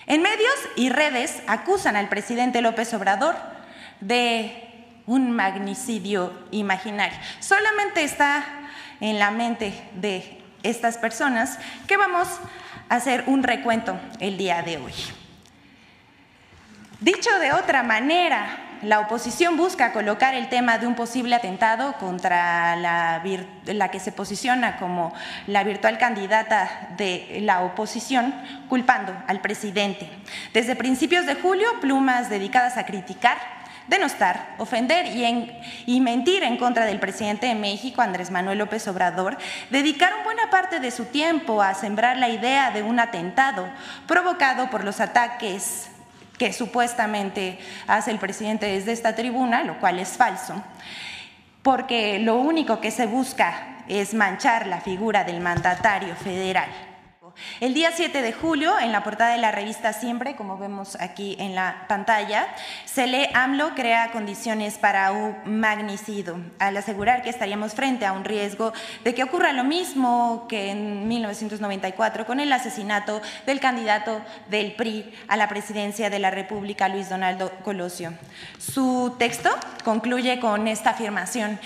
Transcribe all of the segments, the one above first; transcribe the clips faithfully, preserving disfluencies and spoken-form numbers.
En medios y redes acusan al presidente López Obrador de un magnicidio imaginario. Solamente está en la mente de estas personas que vamos a hacer un recuento el día de hoy. Dicho de otra manera, la oposición busca colocar el tema de un posible atentado contra la, la que se posiciona como la virtual candidata de la oposición, culpando al presidente. Desde principios de julio, plumas dedicadas a criticar, denostar, ofender y, en, y mentir en contra del presidente de México, Andrés Manuel López Obrador, dedicaron buena parte de su tiempo a sembrar la idea de un atentado provocado por los ataques que supuestamente hace el presidente desde esta tribuna, lo cual es falso, porque lo único que se busca es manchar la figura del mandatario federal. El día siete de julio, en la portada de la revista Siempre, como vemos aquí en la pantalla, se lee: AMLO crea condiciones para un magnicidio, al asegurar que estaríamos frente a un riesgo de que ocurra lo mismo que en mil novecientos noventa y cuatro con el asesinato del candidato del P R I a la presidencia de la República, Luis Donaldo Colosio. Su texto concluye con esta afirmación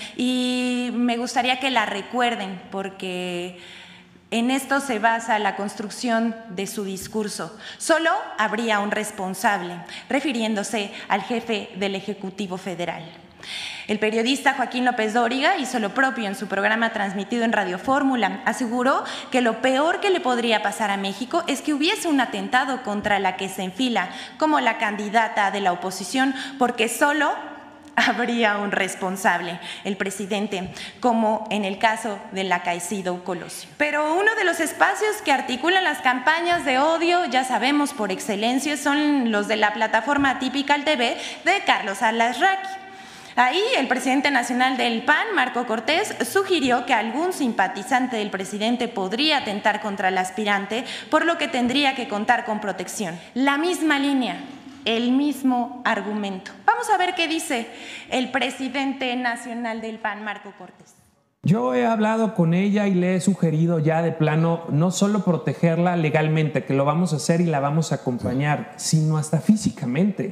y me gustaría que la recuerden porque en esto se basa la construcción de su discurso. Solo habría un responsable, refiriéndose al jefe del Ejecutivo Federal. El periodista Joaquín López Dóriga hizo lo propio en su programa transmitido en Radio Fórmula. Aseguró que lo peor que le podría pasar a México es que hubiese un atentado contra la que se enfila como la candidata de la oposición, porque solo habría un responsable, el presidente, como en el caso del acaecido Colosio. Pero uno de los espacios que articulan las campañas de odio, ya sabemos por excelencia, son los de la plataforma Típica T V de Carlos Alarraqui. Ahí el presidente nacional del P A N, Marco Cortés, sugirió que algún simpatizante del presidente podría atentar contra el aspirante, por lo que tendría que contar con protección. La misma línea, el mismo argumento. Vamos a ver qué dice el presidente nacional del P A N, Marco Cortés. Yo he hablado con ella y le he sugerido ya de plano no solo protegerla legalmente, que lo vamos a hacer y la vamos a acompañar, sino hasta físicamente.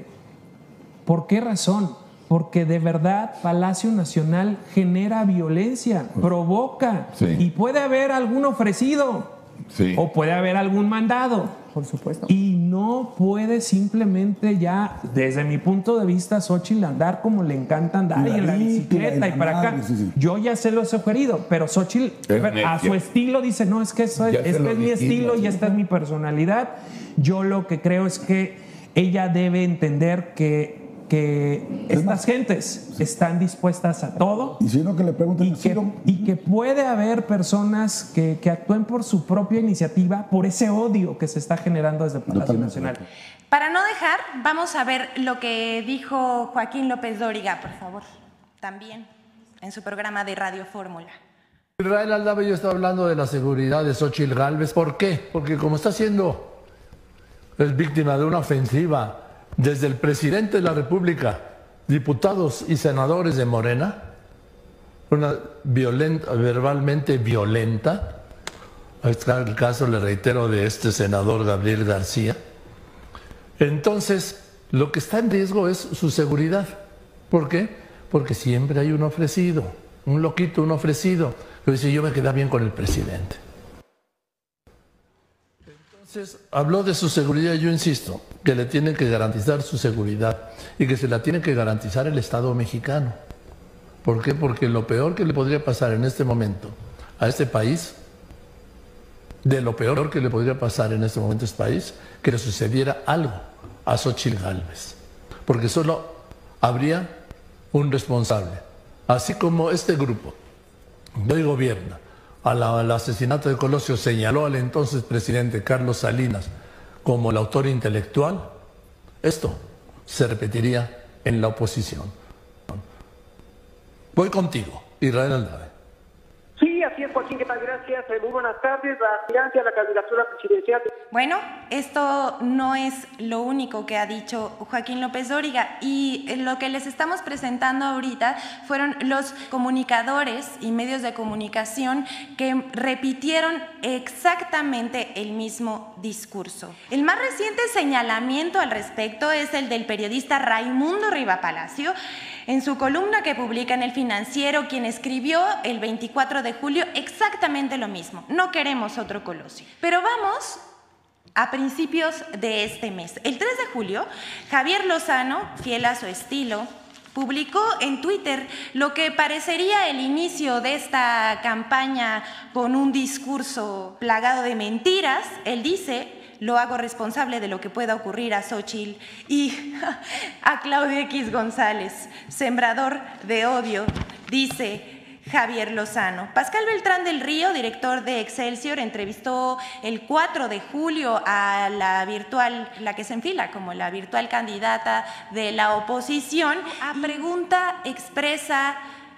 ¿Por qué razón? Porque de verdad Palacio Nacional genera violencia, provoca, sí. Y puede haber algún ofrecido, sí. O puede haber algún mandado. Por supuesto. Y no puede simplemente ya, desde mi punto de vista, Xóchitl andar como le encanta andar y en la bicicleta y para acá. Sí, sí. Yo ya se lo he sugerido, pero Xóchitl a su estilo dice, no, es que eso es, este es mi estilo y esta es mi personalidad. Yo lo que creo es que ella debe entender que que estas más, gentes sí. están dispuestas a todo y, si no, que le y, que, y que puede haber personas que, que actúen por su propia iniciativa, por ese odio que se está generando desde el Palacio Nacional. Para no dejar, vamos a ver lo que dijo Joaquín López Dóriga, por favor, también en su programa de Radio Fórmula. Israel Aldave yo estaba hablando de la seguridad de Xóchitl Gálvez. ¿Por qué? Porque como está siendo es víctima de una ofensiva desde el presidente de la República, diputados y senadores de Morena, una violenta, verbalmente violenta. Ahí está el caso, le reitero, de este senador Gabriel García. Entonces, lo que está en riesgo es su seguridad. ¿Por qué? Porque siempre hay un ofrecido, un loquito, un ofrecido, que dice, yo me quedé bien con el presidente. Entonces, habló de su seguridad. Yo insisto que le tienen que garantizar su seguridad y que se la tiene que garantizar el Estado mexicano. ¿Por qué? Porque lo peor que le podría pasar en este momento a este país, de lo peor que le podría pasar en este momento a este país, que le sucediera algo a Xóchitl Gálvez. Porque solo habría un responsable. Así como este grupo de hoy gobierna, Al, al asesinato de Colosio señaló al entonces presidente Carlos Salinas como el autor intelectual, esto se repetiría en la oposición. Voy contigo, Israel Aldave. Sí, así es. Joaquín, ¿qué tal? Gracias. Eh, muy buenas tardes. La aspirancia a la candidatura presidencial. Bueno, esto no es lo único que ha dicho Joaquín López Dóriga, y lo que les estamos presentando ahorita fueron los comunicadores y medios de comunicación que repitieron exactamente el mismo discurso. El más reciente señalamiento al respecto es el del periodista Raimundo Riva Palacio, en su columna que publica en El Financiero, quien escribió el veinticuatro de julio exactamente lo mismo: no queremos otro Colosio. Pero vamos a principios de este mes. El tres de julio, Javier Lozano, fiel a su estilo, publicó en Twitter lo que parecería el inicio de esta campaña con un discurso plagado de mentiras. Él dice: lo hago responsable de lo que pueda ocurrir a Xóchitl y a Claudio X González, sembrador de odio, dice Javier Lozano. Pascal Beltrán del Río, director de Excelsior, entrevistó el cuatro de julio a la virtual, la que se enfila como la virtual candidata de la oposición, a pregunta expresa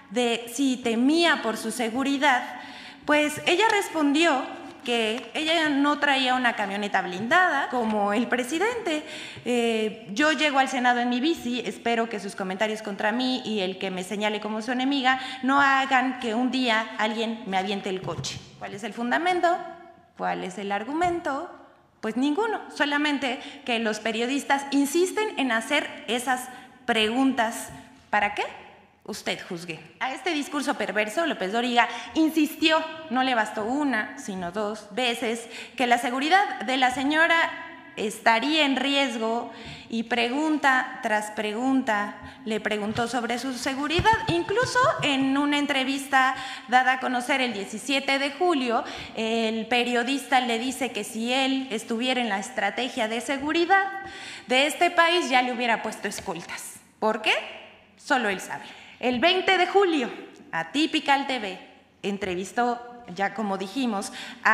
de si temía por su seguridad, pues ella respondió que ella no traía una camioneta blindada como el presidente. Eh, yo llego al Senado en mi bici, espero que sus comentarios contra mí y el que me señale como su enemiga no hagan que un día alguien me aviente el coche. ¿Cuál es el fundamento? ¿Cuál es el argumento? Pues ninguno, solamente que los periodistas insisten en hacer esas preguntas. ¿Para qué? Usted juzgue. A este discurso perverso, López Dóriga insistió, no le bastó una, sino dos veces, que la seguridad de la señora estaría en riesgo, y pregunta tras pregunta le preguntó sobre su seguridad. Incluso en una entrevista dada a conocer el diecisiete de julio, el periodista le dice que si él estuviera en la estrategia de seguridad de este país ya le hubiera puesto escoltas. ¿Por qué? Solo él sabe. El veinte de julio, Atypical T V entrevistó, ya como dijimos,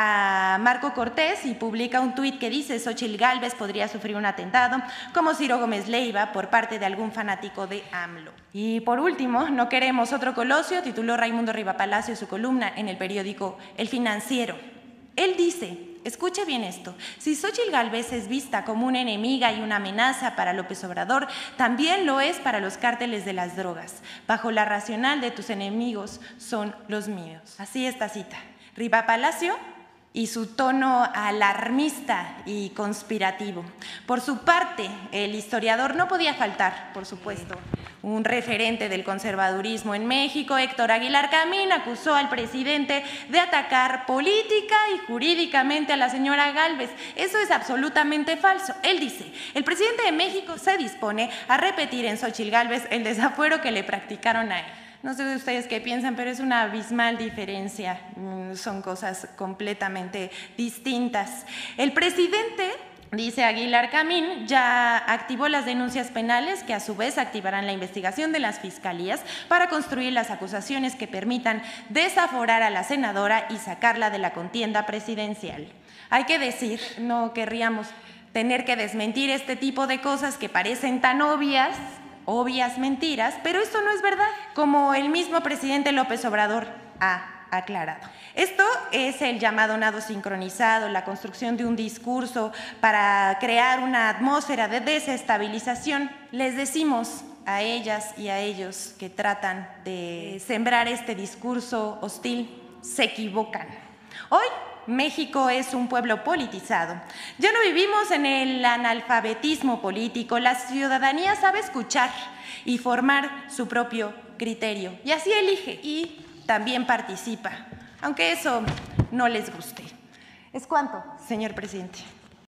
a Marco Cortés y publica un tuit que dice: Xóchitl Gálvez podría sufrir un atentado como Ciro Gómez Leiva por parte de algún fanático de AMLO. Y por último, no queremos otro Colosio, tituló Raimundo Riva Palacio su columna en el periódico El Financiero. Él dice, escuche bien esto: si Xóchitl Gálvez es vista como una enemiga y una amenaza para López Obrador, también lo es para los cárteles de las drogas. Bajo la racional de tus enemigos son los míos. Así esta cita. Riva Palacio y su tono alarmista y conspirativo. Por su parte, el historiador no podía faltar, por supuesto, un referente del conservadurismo en México, Héctor Aguilar Camín, acusó al presidente de atacar política y jurídicamente a la señora Gálvez. Eso es absolutamente falso. Él dice, el presidente de México se dispone a repetir en Xóchitl Gálvez el desafuero que le practicaron a él. No sé de ustedes qué piensan, pero es una abismal diferencia. Son cosas completamente distintas. El presidente, dice Aguilar Camín, ya activó las denuncias penales que a su vez activarán la investigación de las fiscalías para construir las acusaciones que permitan desaforar a la senadora y sacarla de la contienda presidencial. Hay que decir, no querríamos tener que desmentir este tipo de cosas que parecen tan obvias, obvias mentiras, pero esto no es verdad, como el mismo presidente López Obrador ha aclarado. Esto es el llamado nado sincronizado, la construcción de un discurso para crear una atmósfera de desestabilización. Les decimos a ellas y a ellos que tratan de sembrar este discurso hostil, se equivocan. Hoy México es un pueblo politizado. Ya no vivimos en el analfabetismo político. La ciudadanía sabe escuchar y formar su propio criterio. Y así elige y también participa, aunque eso no les guste. ¿Es cuánto, señor presidente?